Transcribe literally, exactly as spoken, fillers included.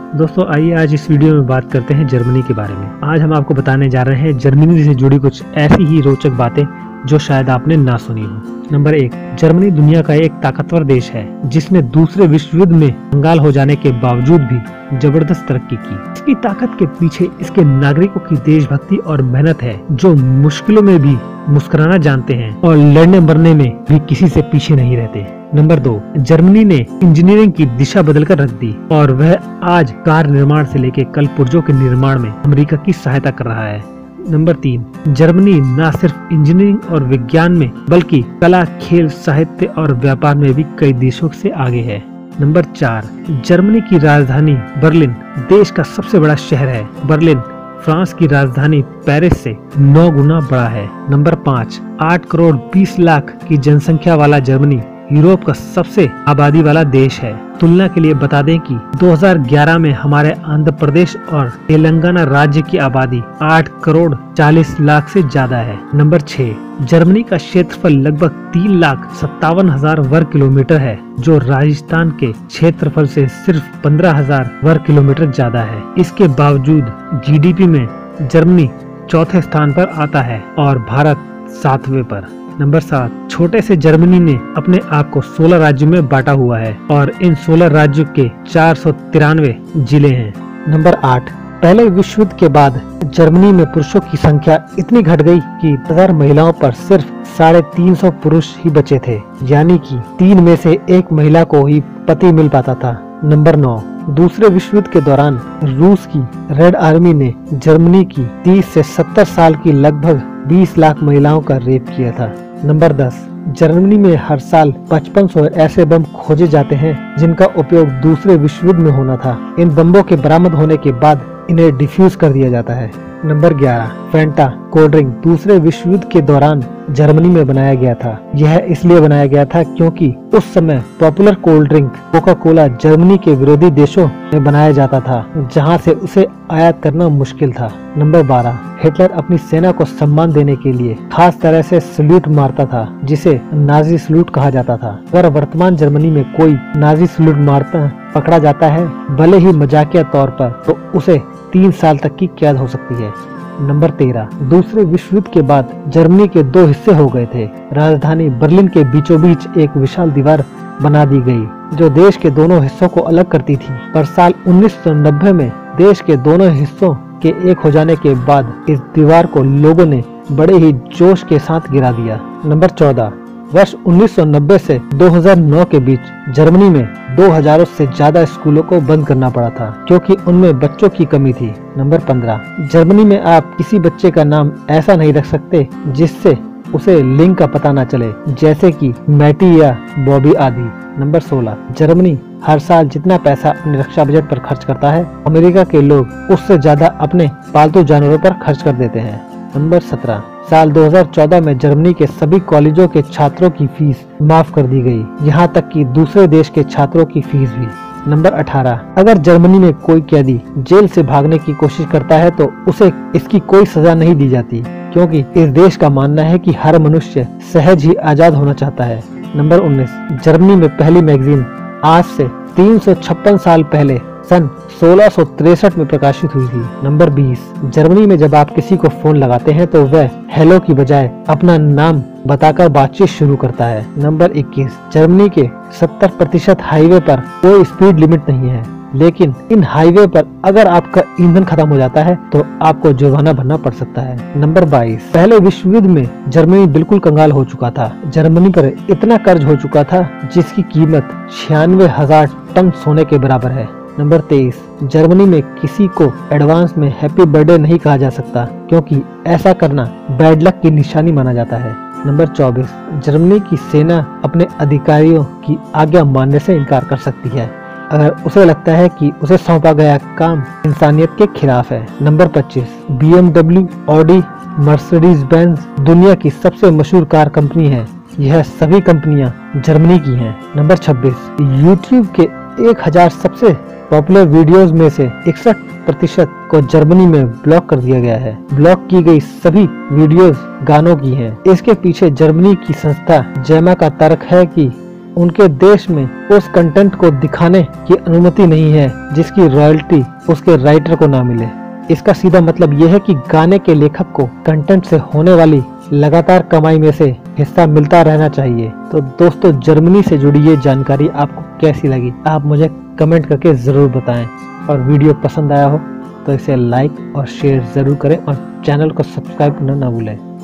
दोस्तों आइए आज इस वीडियो में बात करते हैं जर्मनी के बारे में। आज हम आपको बताने जा रहे हैं जर्मनी से जुड़ी कुछ ऐसी ही रोचक बातें जो शायद आपने ना सुनी हो। नंबर एक, जर्मनी दुनिया का एक ताकतवर देश है जिसने दूसरे विश्व युद्ध में कंगाल हो जाने के बावजूद भी जबरदस्त तरक्की की। इसकी ताकत के पीछे इसके नागरिकों की देशभक्ति और मेहनत है, जो मुश्किलों में भी मुस्कुराना जानते हैं और लड़ने मरने में भी किसी से पीछे नहीं रहते। नंबर दो, जर्मनी ने इंजीनियरिंग की दिशा बदलकर रख दी और वह आज कार निर्माण से लेकर कल पुर्जों के निर्माण में अमेरिका की सहायता कर रहा है। नंबर तीन, जर्मनी न सिर्फ इंजीनियरिंग और विज्ञान में बल्कि कला, खेल, साहित्य और व्यापार में भी कई देशों से आगे है। नंबर चार, जर्मनी की राजधानी बर्लिन देश का सबसे बड़ा शहर है। बर्लिन फ्रांस की राजधानी पेरिस से नौ गुना बड़ा है। नंबर पाँच, आठ करोड़ बीस लाख की जनसंख्या वाला जर्मनी यूरोप का सबसे आबादी वाला देश है। तुलना के लिए बता दें कि दो हज़ार ग्यारह में हमारे आंध्र प्रदेश और तेलंगाना राज्य की आबादी आठ करोड़ चालीस लाख से ज्यादा है। नंबर छह, जर्मनी का क्षेत्रफल लगभग तीन लाख सत्तावन हजार वर्ग किलोमीटर है, जो राजस्थान के क्षेत्रफल से सिर्फ पंद्रह हजार वर्ग किलोमीटर ज्यादा है। इसके बावजूद जीडीपी में जर्मनी चौथे स्थान पर आता है और भारत सातवें पर। नंबर सात, छोटे से जर्मनी ने अपने आप को सोलह राज्यों में बांटा हुआ है और इन सोलह राज्यों के चार सौ तिरानवे जिले हैं। नंबर आठ, पहले विश्व युद्ध के बाद जर्मनी में पुरुषों की संख्या इतनी घट गई कि हजार महिलाओं पर सिर्फ साढ़े तीन सौ पुरुष ही बचे थे, यानी कि तीन में से एक महिला को ही पति मिल पाता था। नंबर नौ, दूसरे विश्व युद्ध के दौरान रूस की रेड आर्मी ने जर्मनी की तीस से सत्तर साल की लगभग बीस लाख महिलाओं का रेप किया था। नंबर दस, जर्मनी में हर साल पचपन सौ ऐसे बम खोजे जाते हैं जिनका उपयोग दूसरे विश्व युद्ध में होना था। इन बम्बों के बरामद होने के बाद इन्हें डिफ्यूज कर दिया जाता है। नंबर ग्यारह, फैंटा कोल्ड ड्रिंक दूसरे विश्व युद्ध के दौरान जर्मनी में बनाया गया था। यह इसलिए बनाया गया था क्योंकि उस समय popular cold drink Coca Cola Germany के विरोधी देशों में बनाया जाता था, जहां से उसे आयात करना मुश्किल था। नंबर बारह, हिटलर अपनी सेना को सम्मान देने के लिए खास तरह से सल्यूट मारता था, जिसे नाजी सल्यूट कहा जाता था। अगर वर्तमान जर्मनी में कोई नाजी सल्यूट मारता पकड़ा जाता है, भले ही मजाकिया तौर पर, तो उसे तीन साल तक की कैद हो सकती है। नंबर तेरह, दूसरे विश्व युद्ध के बाद जर्मनी के दो हिस्से हो गए थे। राजधानी बर्लिन के बीचों बीच एक विशाल दीवार बना दी गई जो देश के दोनों हिस्सों को अलग करती थी। पर साल उन्नीस सौ नब्बे में देश के दोनों हिस्सों के एक हो जाने के बाद इस दीवार को लोगों ने बड़े ही जोश के साथ गिरा दिया। नंबर चौदह, वर्ष उन्नीस सौ नब्बे से दो हज़ार नौ के बीच जर्मनी में दो हज़ार से ज्यादा स्कूलों को बंद करना पड़ा था क्योंकि उनमें बच्चों की कमी थी। नंबर पंद्रह, जर्मनी में आप किसी बच्चे का नाम ऐसा नहीं रख सकते जिससे उसे लिंग का पता न चले, जैसे कि मैटी या बॉबी आदि। नंबर सोलह, जर्मनी हर साल जितना पैसा अपने रक्षा बजट पर खर्च करता है, अमेरिका के लोग उससे ज्यादा अपने पालतू जानवरों पर खर्च कर देते हैं। नंबर सत्रह, साल दो हज़ार चौदह में जर्मनी के सभी कॉलेजों के छात्रों की फीस माफ कर दी गई, यहाँ तक कि दूसरे देश के छात्रों की फीस भी। नंबर अठारह, अगर जर्मनी में कोई कैदी जेल से भागने की कोशिश करता है तो उसे इसकी कोई सजा नहीं दी जाती, क्योंकि इस देश का मानना है कि हर मनुष्य सहज ही आजाद होना चाहता है। नंबर उन्नीस, जर्मनी में पहली मैगजीन आज से तीन सौ छप्पन साल पहले सन सोलह सौ तिरसठ में प्रकाशित हुई थी। नंबर बीस, जर्मनी में जब आप किसी को फोन लगाते हैं तो वह हेलो की बजाय अपना नाम बताकर बातचीत शुरू करता है। नंबर इक्कीस, जर्मनी के सत्तर प्रतिशत हाईवे पर कोई स्पीड लिमिट नहीं है, लेकिन इन हाईवे पर अगर आपका ईंधन खत्म हो जाता है तो आपको जुर्माना भरना पड़ सकता है। नंबर बाईस, पहले विश्व युद्ध में जर्मनी बिल्कुल कंगाल हो चुका था। जर्मनी पर इतना कर्ज हो चुका था जिसकी कीमत छियानवे हजार टन सोने के बराबर है। नंबर तेईस, जर्मनी में किसी को एडवांस में हैप्पी बर्थडे नहीं कहा जा सकता क्योंकि ऐसा करना बैड लक की निशानी माना जाता है। नंबर चौबीस, जर्मनी की सेना अपने अधिकारियों की आज्ञा मानने से इनकार कर सकती है अगर उसे लगता है कि उसे सौंपा गया काम इंसानियत के खिलाफ है। नंबर पच्चीस, B M W, Audi, Mercedes Benz दुनिया की सबसे मशहूर कार कंपनी है। यह सभी कंपनियां जर्मनी की हैं। नंबर छब्बीस, यूट्यूब के एक हज़ार सबसे पॉपुलर वीडियोस में से इकसठ प्रतिशत को जर्मनी में ब्लॉक कर दिया गया है। ब्लॉक की गई सभी वीडियोस गानों की हैं। इसके पीछे जर्मनी की संस्था जेमा का तर्क है कि उनके देश में उस कंटेंट को दिखाने की अनुमति नहीं है जिसकी रॉयल्टी उसके राइटर को ना मिले। इसका सीधा मतलब यह है कि गाने के लेखक को कंटेंट से होने वाली लगातार कमाई में से हिस्सा मिलता रहना चाहिए। तो दोस्तों, जर्मनी से जुड़ी ये जानकारी आपको कैसी लगी, आप मुझे कमेंट करके जरूर बताएं। और वीडियो पसंद आया हो तो इसे लाइक और शेयर जरूर करें और चैनल को सब्सक्राइब करना ना भूलें।